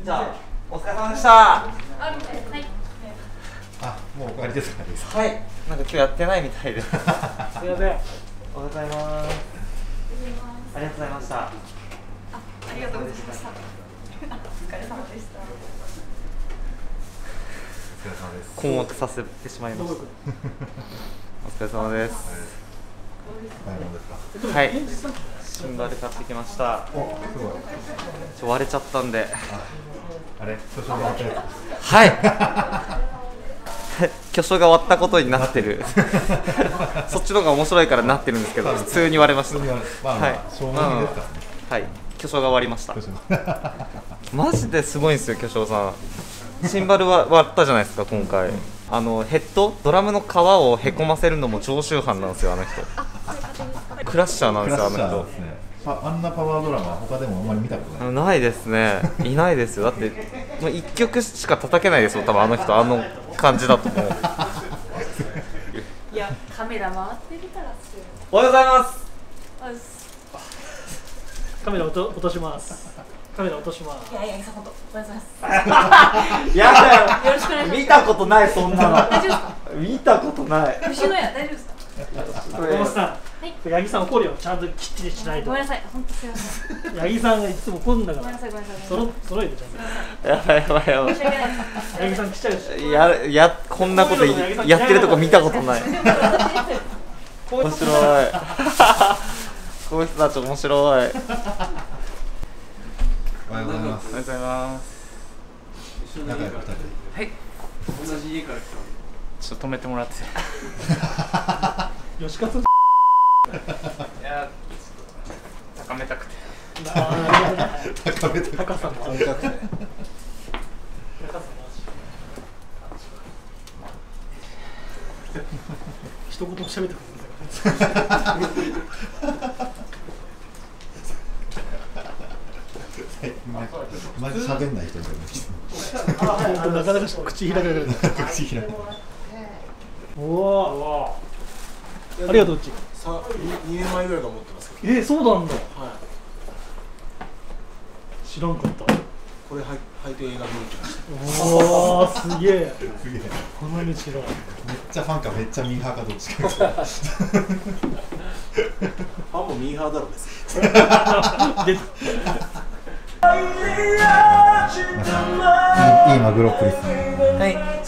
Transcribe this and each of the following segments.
じゃあお疲れ様でした。はい。 あ、もうお帰りですか。 はい。なんか今日やってないみたいです。すみません。おはようございます。ありがとうございました。 ありがとうございました。お疲れ様でした。 お疲れ様です。 困惑させてしまいました。お疲れ様です。はい。シンバル買ってきました。 お、すごい。 割れちゃったんで。 あれ、巨匠が終わったやつ。 はい。巨匠が終わったことになってる。そっちの方が面白いからなってるんですけど、普通に割れました。はい。 衝撃ですからね。 はい。巨匠が割りました。マジですごいんですよ、巨匠さん。シンバルは割ったじゃないですか、今回。ヘッド、ドラムの皮をへこませるのも常習犯なんですよ、あの人。クラッシャーなんですよ、あの人。 あんなパワードラマは他でもあんまり見たことない。 ないですね。いないですよ。だってもう1曲しか叩けないですよ。多分あの人あの感じだと思う。 いや、カメラ回ってるからっすよ。 おはようございます。 カメラ落とします。カメラ落とします。 いや、本当、おはようございます。 やだよ。 よろしくお願いします。 見たことない、そんなの。 大丈夫ですか。 見たことない。 牛のや、大丈夫ですか。 小松さん、八木さん怒るよ。ちゃんときっちりしないと。 ごめんなさい、本当すみません。 八木さんがいつも怒るんだから。 ごめんなさい、ごめんなさい。 揃えてちゃんと。 やばいやばいやばい。 申し訳ない。 八木さん来ちゃうし。 こんなことやってるとこ見たことない。面白い。こいつたち面白い。 おはようございます。 おはようございます。 仲良く2人で。 はい。同じ家から来た。ちょっと止めてもらって。 吉勝。いや、高めたくて。 高めて。 高さもある。高さもある。一言も喋ってください。 マジ喋んない人みたいな。 なかなか口開けられない。 口開く。 おお。ありがとう。うち。 2年前ぐらいから持ってますけど。 そうなんだ。 はい。 知らんかった。 これ履いて映画見に来ました。 おお、すげえ。 すげえ。 この道の。 めっちゃファンかめっちゃミーハーかどっちか。 ファンもミーハーだろです。 いいマグロっぷりですね。 はい。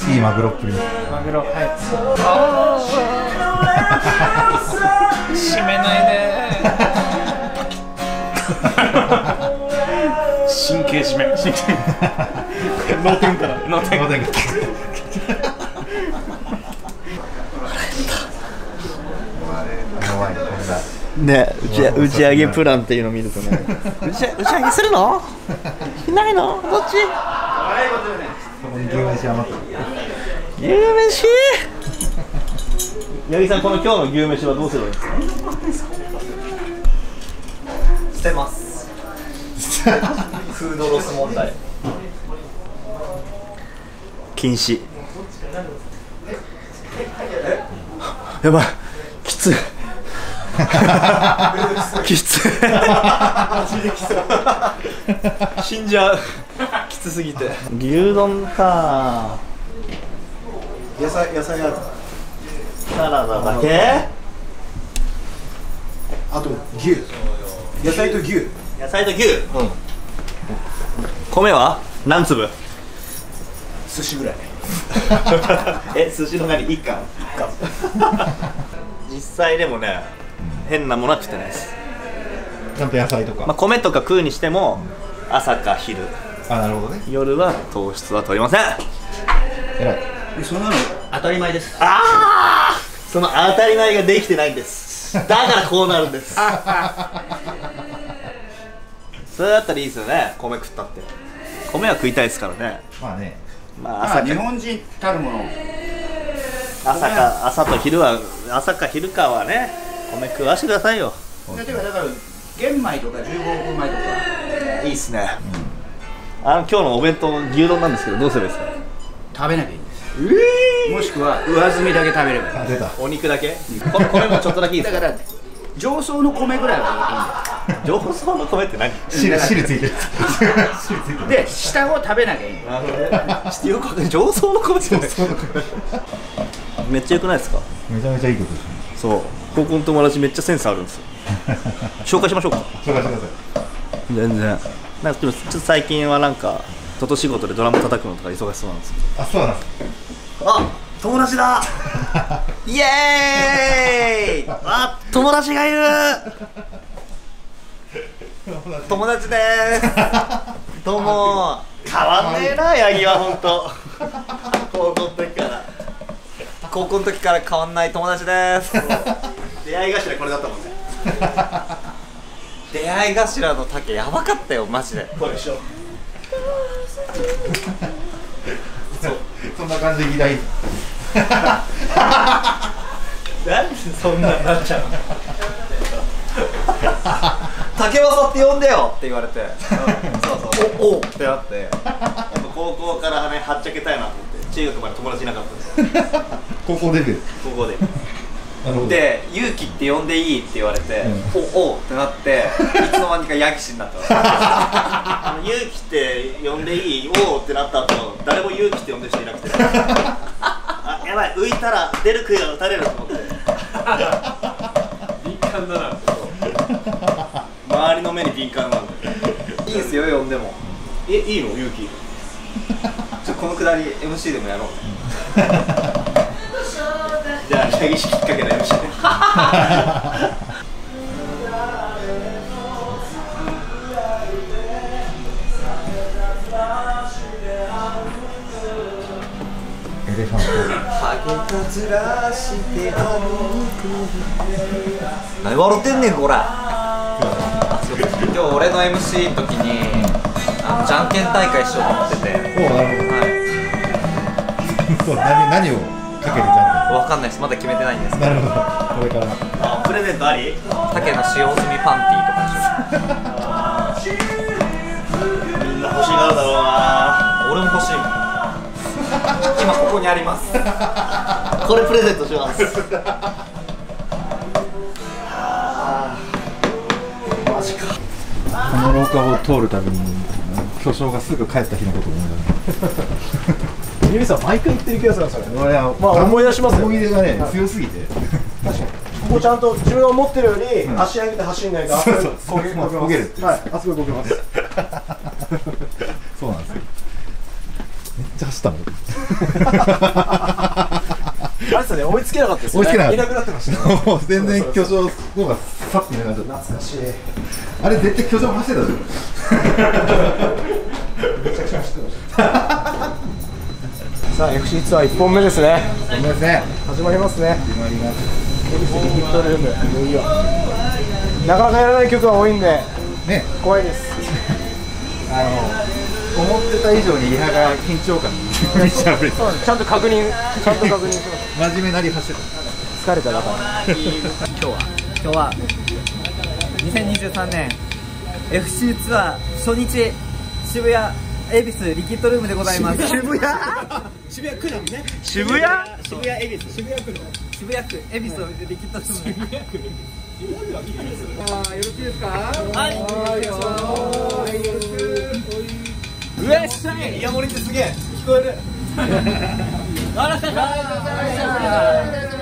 いいマグロっぷり。 マグロ、はい。締めないで。 神経締め。脳天から。 脳天。 弱いね、こんな。 ね、打ち上げプランっていうのを見るとね打ち上げするのしないのどっちここに牛飯余ってる。 牛飯八木さん、この今日の牛飯はどうすればいいですか？ 捨てます。フードロス問題。 禁止。やばい、きついきつい死んじゃうきつすぎて。牛丼か。 野菜ある。 サラダだけ。 あと牛。野菜と牛。 野菜と牛。米は何粒？ 寿司ぐらい。 寿司の何1貫？実際でもね、変なものは食ってないです。 ちゃんと野菜とか。 米とか食うにしても朝か昼、 あ、なるほどね。 夜は糖質は取りません。 偉い。 そんなの当たり前です。ああ、その当たり前ができてないんです。だからこうなるんです。それだったらいいですよね、米食ったって。米は食いたいですからね。 まあね。 朝日本人たるもの。 朝と昼は、朝か昼かはね、米食わしてくださいよ。 だから玄米とか15分米とか。 いいっすね。今日のお弁当牛丼なんですけど、どうすればいいですか？ 食べなきゃいいんです。もしくは上澄みだけ食べればいい。 あ、出た。 お肉だけ？これもちょっとだけいいですか？ だから上層の米ぐらいはいいんだよ。 上層の米って何？ 汁ついてるで下を食べなきゃいい。 なるほどね。してよくわかんない。上層の米って何？めっちゃ良くないですか？ めちゃめちゃいいことですね。 そう、高校の友達めっちゃセンスあるんですよ。紹介しましょうか。 紹介してください。 全然。なんかでもちょっと最近はなんか外仕事でドラム叩くのとか忙しそうなんですけど。 あ、そうなんです。 あ、友達だ。イエーイ。あ、友達がいる。友達でーす。どうも。変わんねえな、ヤギは本当。高校の時から。 高校の時から変わんない友達です。 出会い頭これだったもんね。 出会い頭の竹やばかったよマジで。 これでしょ。 そんな感じで議題。 なんでそんなになっちゃうの？ 竹正って呼んでよって言われて、そうそう、おってなって、 やっぱ高校からね、はっちゃけたいなと思って中学まで友達いなかったんですよ。 高校デビュー。 高校で。 なるほど。 で、勇気って呼んでいいって言われて、おってなって、いつの間にかヤギシになった。 勇気って呼んでいいおーってなった後、誰も勇気って呼んでる人いなくて、あ、やばい、浮いたら出る杭が打たれると思って。 敏感だな。 周りの目に敏感なんで。 いいんすよ、呼んでも。 いいの勇気。 このくだり MC でもやろうね。 じゃあ、ヤギしきっかけの MC で。 エレファン何笑ってんねんこら。今日俺の MC の時にじゃんけん大会しようと思ってて。 ト。おお、なるほど。 はい。 そう、何をかけるじゃわかんないです。まだ決めてないんですん。 けど。 なるほど。これから。 あ、プレゼントあり？ 竹の使用済みパンティーとかでしょ。 みんな欲しがるだろうな。 俺も欲しいもん。今ここにあります。 これプレゼントします。マジか。 この廊下を通るたびに巨匠がすぐ帰った日のことを思い出ゆりさん毎回言ってる気がするんですよね。 す。いや、 まあ思い出しますよ思い出がね、強すぎて。 確かにここちゃんと自分が思ってるより足上げて走んないとあそこそうそう焦げるっていう。 はい、あそこでこけます。 そうなんですよ。めっちゃ走ったの。 あれですね、追いつけなかったですね。 追いつけなかった。 いなくなってましたね。 もう全然巨匠の方がさっといなくなっちゃった。 懐かしい。 あれ絶対巨匠走ってたでしょ。 めちゃくちゃ走ってました。さあ FC ツアー1本目ですね。 ごめんなさい。 始まりますね。 決まります。 エビスリヒットルーム、いよいよ。なかなかやらない曲が多いんでね、 怖いです。 思ってた以上にリハが緊張感めっちゃ溢れてそうちゃんと確認しました。 真面目なり走って疲れただから。 今日は2023年 FC ツアー初日渋谷恵比寿リキッドルームでございます。 渋谷区なんね。 渋谷恵比寿。 渋谷区恵比寿リキッドルーム。よろしいですか？はい。うわっしゃい。 イヤモリってすげえ聞こえる。 あらっしゃい。